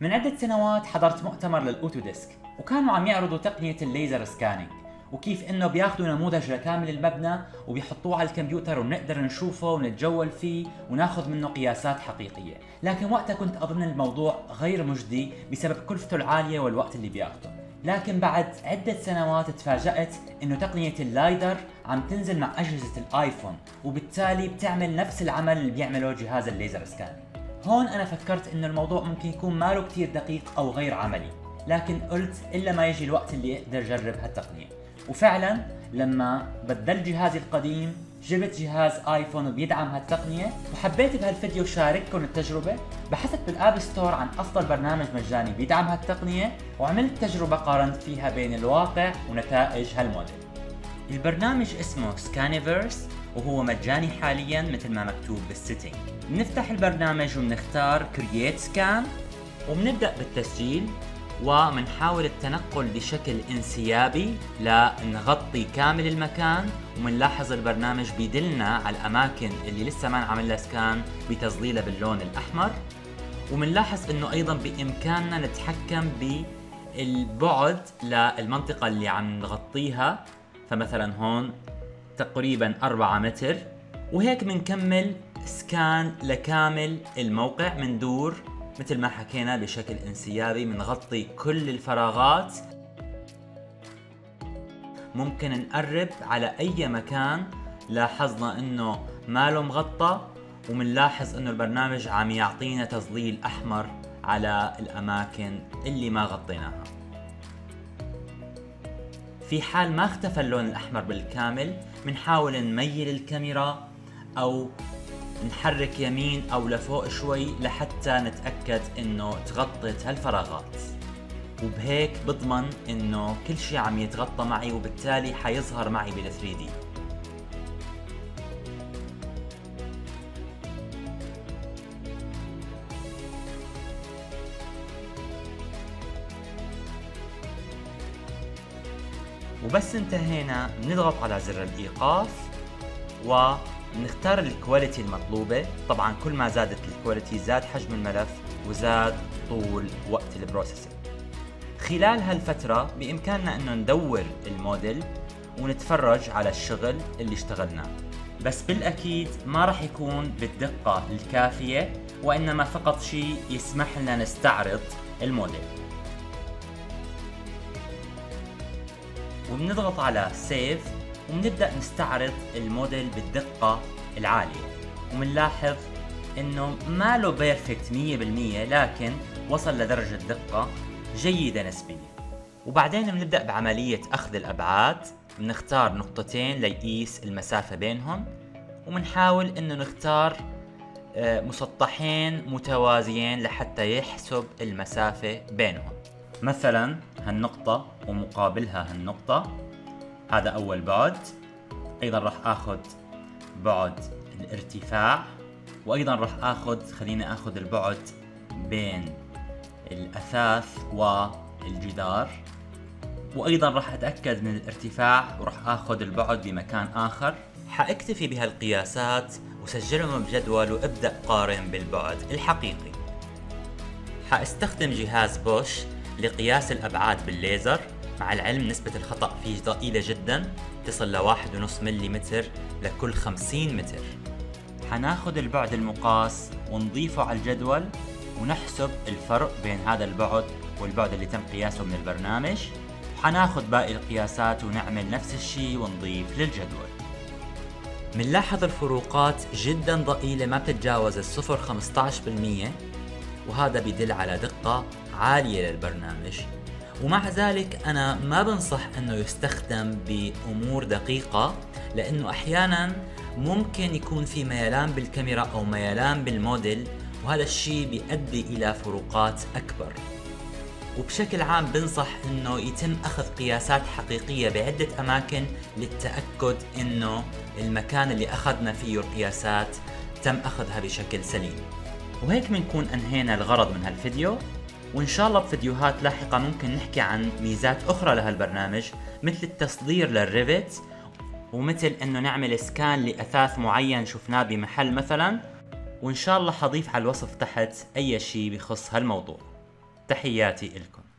من عدة سنوات حضرت مؤتمر للأوتوديسك، وكانوا عم يعرضوا تقنية الليزر سكانينج، وكيف انه بياخذوا نموذج لكامل المبنى وبيحطوه على الكمبيوتر ونقدر نشوفه ونتجول فيه وناخذ منه قياسات حقيقية. لكن وقتها كنت اظن الموضوع غير مجدي بسبب كلفته العالية والوقت اللي بياخذه. لكن بعد عدة سنوات تفاجأت انه تقنية اللايدر عم تنزل مع اجهزة الايفون، وبالتالي بتعمل نفس العمل اللي بيعمله جهاز الليزر سكانينج. هون انا فكرت انه الموضوع ممكن يكون ماله كتير دقيق او غير عملي، لكن قلت الا ما يجي الوقت اللي اقدر اجرب هالتقنية. وفعلا لما بدلت جهازي القديم جبت جهاز ايفون بيدعم هالتقنية، وحبيت بهالفيديو شارككم التجربة. بحثت بالاب ستور عن افضل برنامج مجاني بيدعم هالتقنية، وعملت تجربة قارنت فيها بين الواقع ونتائج هالموديل. البرنامج اسمه سكانيفيرس وهو مجاني حاليا مثل ما مكتوب بالسيتنج. بنفتح البرنامج وبنختار كرييت سكان، وبنبدأ بالتسجيل، ومنحاول التنقل بشكل انسيابي لنغطي كامل المكان. ومنلاحظ البرنامج بيدلنا على الأماكن اللي لسه ما نعمل لها سكان بتظليلها باللون الأحمر. ومنلاحظ إنه أيضا بإمكاننا نتحكم بالبعد للمنطقة اللي عم نغطيها، فمثلا هون تقريبا 4 متر. وهيك منكمل سكان لكامل الموقع، مندور مثل ما حكينا بشكل انسيابي، منغطي كل الفراغات. ممكن نقرب على اي مكان لاحظنا انه ماله مغطى، ومنلاحظ انه البرنامج عم يعطينا تظليل احمر على الاماكن اللي ما غطيناها. في حال ما اختفى اللون الاحمر بالكامل منحاول نميل الكاميرا او نحرك يمين او لفوق شوي لحتى نتأكد انه تغطت هالفراغات، وبهيك بضمن انه كل شيء عم يتغطى معي، وبالتالي حيظهر معي بال 3D. وبس انتهينا بنضغط على زر الايقاف ونختار الكواليتي المطلوبة. طبعا كل ما زادت الكواليتي زاد حجم الملف وزاد طول وقت البروسيسنج. خلال هالفترة بإمكاننا انه ندور الموديل ونتفرج على الشغل اللي اشتغلناه، بس بالأكيد ما راح يكون بالدقة الكافية، وإنما فقط شيء يسمح لنا نستعرض الموديل. وبنضغط على سيف وبنبدأ نستعرض الموديل بالدقة العالية، ومنلاحظ انه ما له بيرفكت 100%، لكن وصل لدرجة دقة جيدة نسبيا. وبعدين بنبدأ بعملية اخذ الابعاد، بنختار نقطتين ليقيس المسافة بينهم، ومنحاول انه نختار مسطحين متوازيين لحتى يحسب المسافة بينهم. مثلا هالنقطة ومقابلها هالنقطة، هذا أول بعد. أيضا راح آخذ بعد الارتفاع، وأيضا راح خليني آخذ البعد بين الأثاث والجدار، وأيضا راح أتأكد من الارتفاع وراح آخذ البعد بمكان آخر. حأكتفي بهالقياسات وسجلهم بجدول وأبدأ قارن بالبعد الحقيقي. حأستخدم جهاز بوش لقياس الأبعاد بالليزر، مع العلم نسبة الخطأ فيه ضئيلة جدا، تصل ل1.5 ملم لكل 50 متر. حناخد البعد المقاس ونضيفه على الجدول ونحسب الفرق بين هذا البعد والبعد اللي تم قياسه من البرنامج. حناخد باقي القياسات ونعمل نفس الشيء ونضيف للجدول. منلاحظ الفروقات جدا ضئيلة، ما بتتجاوز 0.15%، وهذا بيدل على دقة عالية للبرنامج. ومع ذلك أنا ما بنصح أنه يستخدم بأمور دقيقة، لأنه أحيانا ممكن يكون في ميلان بالكاميرا أو ميلان بالموديل، وهذا الشيء بيؤدي إلى فروقات أكبر. وبشكل عام بنصح أنه يتم أخذ قياسات حقيقية بعدة أماكن للتأكد أنه المكان اللي أخذنا فيه القياسات تم أخذها بشكل سليم. وهيك بنكون أنهينا الغرض من هالفيديو، وإن شاء الله بفيديوهات لاحقة ممكن نحكي عن ميزات أخرى لهالبرنامج، مثل التصدير للريفت، ومثل إنه نعمل سكان لأثاث معين شفناه بمحل مثلا. وإن شاء الله حضيف على الوصف تحت أي شيء بخص هالموضوع. تحياتي لكم.